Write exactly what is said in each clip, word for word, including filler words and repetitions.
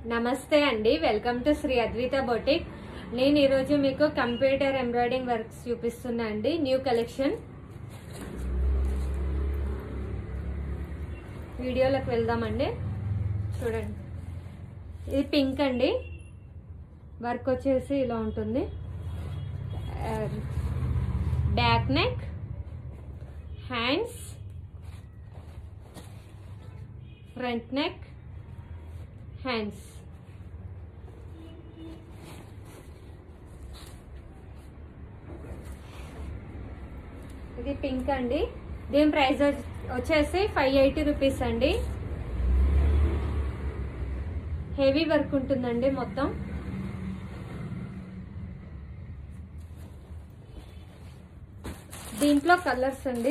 నమస్తే అండి, welcome to Shri Advitha boutique. నేను ఈరోజు మీకు కంప్యూటర్ ఎంబ్రాయిడింగ్ వర్క్స్ చూపిస్తున్నా అండి. New collection. వీడియోలోకి వెళ్దామండి. చూడండి, ఇది పింక్ అండి. వర్క్ వచ్చేసి ఇలా ఉంటుంది. Back neck, hands, front neck, hands. ఇది పింక్ అండి. దీని ప్రైస్ వచ్చేసి ఫైవ్ ఎయిటీ రూపీస్ అండి. హెవీ వర్క్ ఉంటుందండి మొత్తం. దీంట్లో కలర్స్ అండి,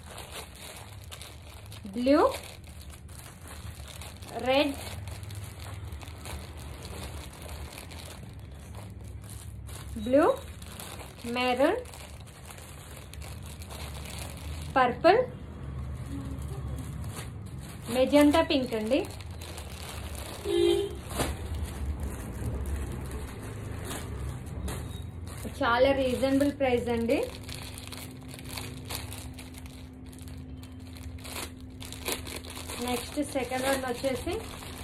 blue, red, blue, maroon, purple, magenta pink అండి. చాలా రీజనబుల్ ప్రైస్ అండి. నెక్స్ట్ సెకండ్ వన్ వచ్చేసి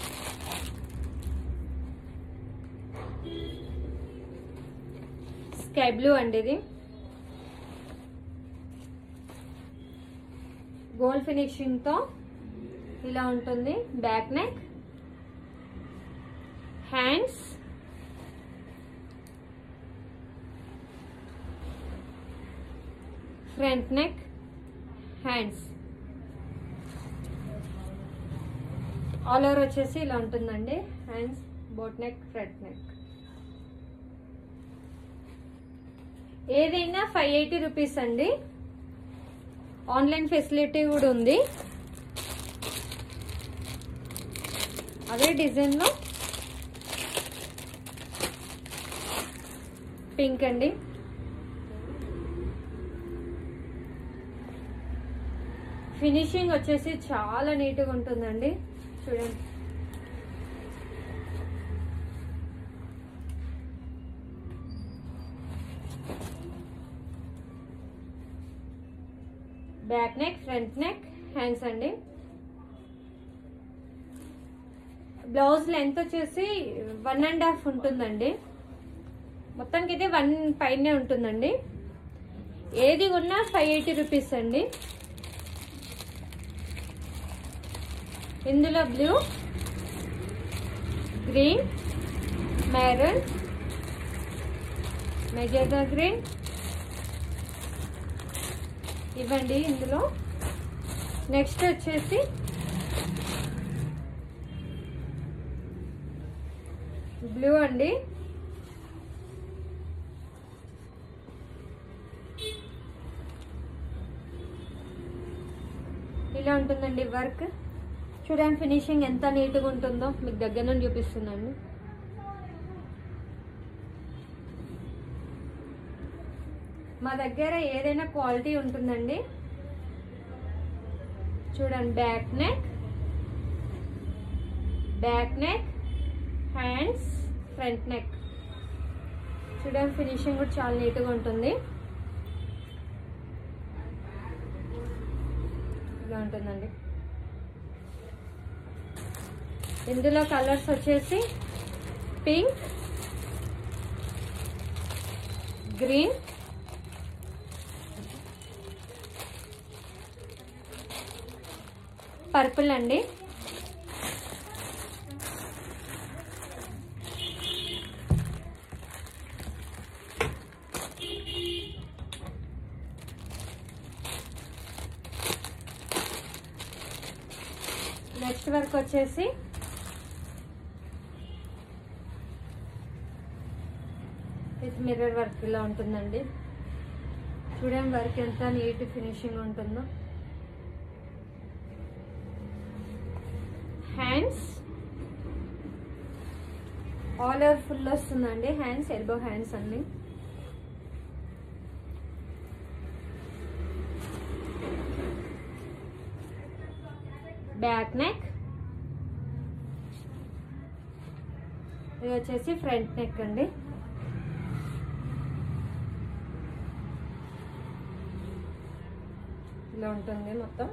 స్కై బ్లూ అండి. ఇది గోల్డ్ ఫినిషింగ్ తో ఇలా ఉంటుంది. Back neck, hands, front neck, hands. All over వచ్చేసి ఇలా ఉంటుందండి. Hands, boat neck, front neck. ఏదైనా ఫైవ్ ఎయిటీ రూపీస్ అండి. ఆన్లైన్ ఫెసిలిటీ కూడా ఉంది. అదే డిజైన్ లో పింక్ అండి. ఫినిషింగ్ వచ్చేసి చాలా నీట్గా ఉంటుందండి. చూడండి, back neck, front neck, hands అండి. బ్లౌజ్ లెంత్ వచ్చేసి వన్ అండ్ హాఫ్ ఉంటుందండి. మొత్తానికి అయితే వన్ పైనే ఉంటుందండి. ఏది ఉన్నా ఫైవ్ ఎయిటీ రూపీస్ అండి. ఇందులో blue, green, maroon, magenta green ఇవ్వండి ఇందులో. నెక్స్ట్ వచ్చేసి బ్లూ అండి. ఇలా ఉంటుందండి వర్క్. చూడండి ఫినిషింగ్ ఎంత నీట్గా ఉంటుందో. మీకు దగ్గర నుండి చూపిస్తున్నాను. మా దగ్గర ఏదైనా క్వాలిటీ ఉంటుందండి. చూడండి, back neck, back neck, hands, front neck. చూడండి ఫినిషింగ్ కూడా చాలా నీట్గా ఉంటుంది. ఇలా ఉంటుందండి. ఇందులో కలర్స్ వచ్చేసి పింక్, గ్రీన్, పర్పుల్ అండి. నెక్స్ట్ వర్క్ వచ్చేసి విత్ మిర్రర్ వర్క్ ఇలా ఉంటుందండి. చూడండి వర్క్ ఎంత నీట్ ఫినిషింగ్ ఉంటుందో. హ్యాండ్స్ ఆల్ ఓవర్ ఫుల్ వస్తుందండి. హ్యాండ్స్, ఎల్బో హ్యాండ్స్ అండి. బ్యాక్ నెక్, ఇది వచ్చేసి ఫ్రంట్ నెక్ అండి. ఇలా ఉంటుంది మొత్తం.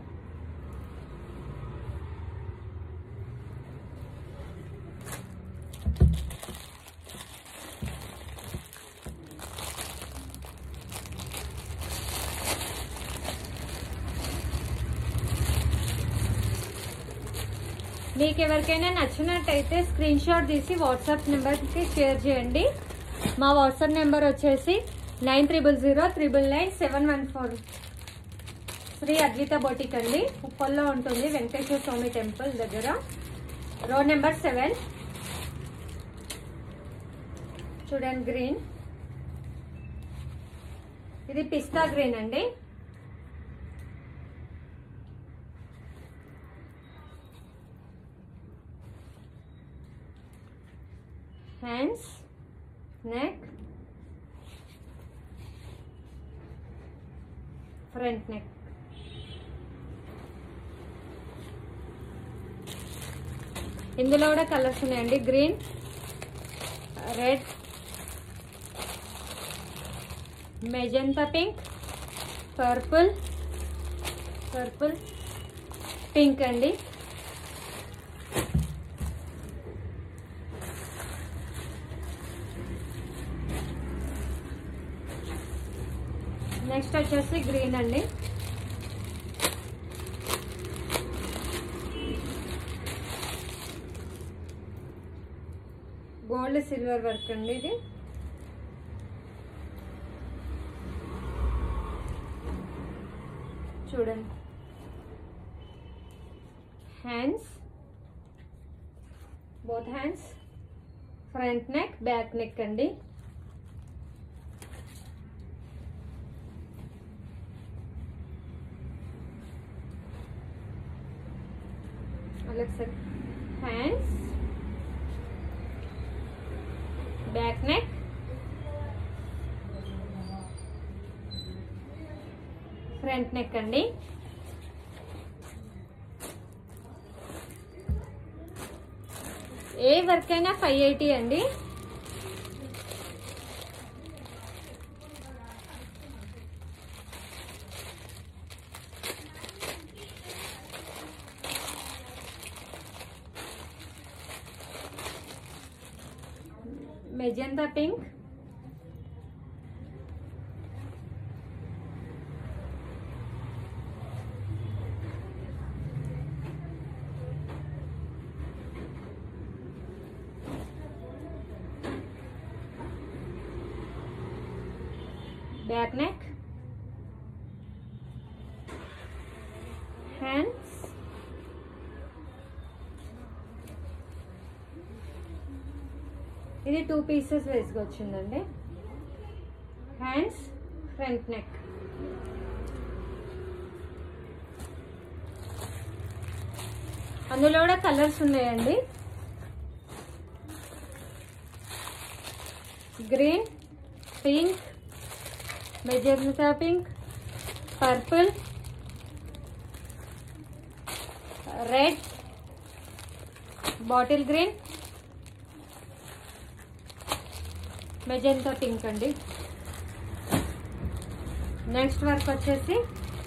మీకు ఎవరికైనా నచ్చినట్టయితే స్క్రీన్ షాట్ తీసి వాట్సాప్ నెంబర్కి షేర్ చేయండి. మా వాట్సాప్ నెంబర్ వచ్చేసి nine triple zero triple nine seven one four. Shri Advitha boutique అండి, ఉప్పల్లో ఉంటుంది, వెంకటేశ్వర స్వామి టెంపుల్ దగ్గర, రోడ్ నెంబర్ సెవెన్. చూడండి గ్రీన్, ఇది పిస్తా గ్రీన్ అండి. Hands, neck, front neck. ఇందులో కూడా కలర్స్ ఉన్నాయండి, green, red, magenta pink, purple, purple pink అండి. నెక్స్ట్ వచ్చేసి గ్రీన్ అండి. గోల్డ్ సిల్వర్ వర్క్ అండి ఇది. చూడండి, hands, both hands, front neck, back neck అండి. Hands, back neck, front neck అండి. ఏ వర్క్ అయినా ఫైవ్ ఎయిటీ అండి. Magenta pink, back neck, hands, ఇది టూ పీసెస్ వేసుకొచ్చిందండి. Hands, front neck. అందులో కూడా కలర్స్ ఉన్నాయండి, green, pink, magenta pink, purple, red, bottle green, magenta pink అండి. నెక్స్ట్ వర్క్ వచ్చేసి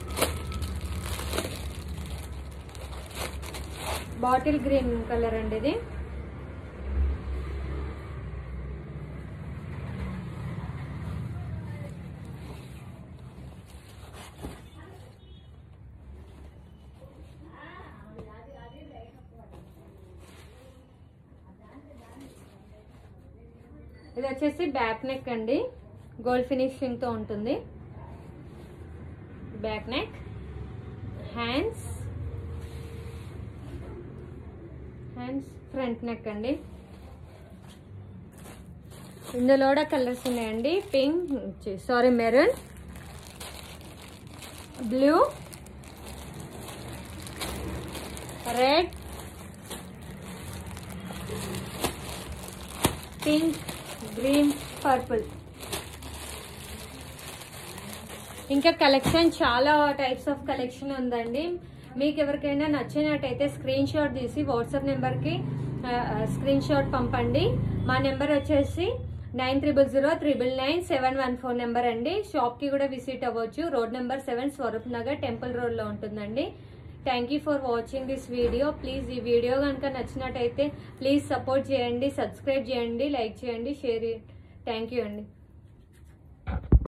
బాటిల్ గ్రీన్ కలర్ అండి ఇది. ఇది వచ్చేసి బ్యాక్ నెక్ అండి, గోల్డ్ ఫినిషింగ్ తో ఉంటుంది. Back neck, hands, hands, front neck అండి. ఇందులో కూడా కలర్స్ ఉన్నాయండి, pink, sorry maroon, blue, red, pink, green, purple. ఇంకా కలెక్షన్ చాలా టైప్స్ ఆఫ్ కలెక్షన్ ఉందండి. మీకు ఎవరికైనా నచ్చినట్టయితే స్క్రీన్ షాట్ తీసి వాట్సాప్ నెంబర్కి స్క్రీన్ షాట్ పంపండి. మా నెంబర్ వచ్చేసి nine triple zero triple nine seven one four number అండి. షాప్కి కూడా విజిట్ అవ్వచ్చు. Road number seven Swaroop Nagar temple రోడ్లో ఉంటుందండి. Thank you for watching this video. Please ఈ వీడియో కనుక నచ్చినట్టయితే ప్లీజ్ సపోర్ట్ చేయండి, సబ్స్క్రైబ్ చేయండి, లైక్ చేయండి, షేర్ చేయండి. థ్యాంక్ యూ అండి.